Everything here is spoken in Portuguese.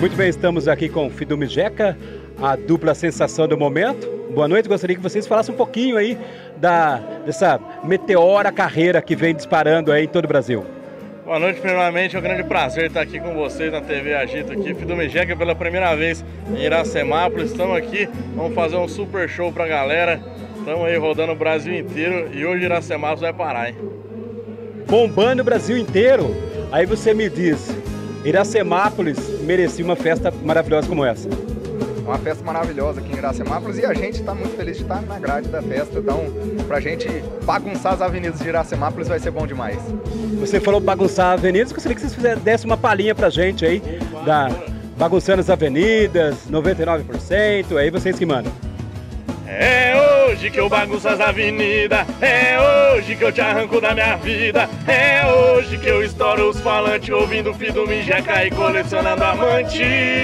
Muito bem, estamos aqui com Fidume Jeca, a dupla sensação do momento. Boa noite, gostaria que vocês falassem um pouquinho aí dessa meteora carreira que vem disparando aí em todo o Brasil. Boa noite, primeiramente, é um grande prazer estar aqui com vocês na TV Agito aqui, Fidume Jeca pela primeira vez em Iracemápolis. Estamos aqui, vamos fazer um super show pra galera. Estamos aí rodando o Brasil inteiro e hoje Iracemápolis vai parar, hein? Bombando o Brasil inteiro, aí você me diz, Iracemápolis merecia uma festa maravilhosa como essa? Uma festa maravilhosa aqui em Iracemápolis e a gente está muito feliz de estar na grade da festa, então pra gente bagunçar as avenidas de Iracemápolis vai ser bom demais. Você falou bagunçar avenidas, gostaria que vocês dessem uma palhinha pra gente aí, da bagunçando as avenidas, 99%, aí vocês que mandam. É hoje que eu bagunço as avenidas, é hoje que eu te arranco da minha vida, é hoje que eu estouro os falantes ouvindo Fidume Jeca e colecionando amante.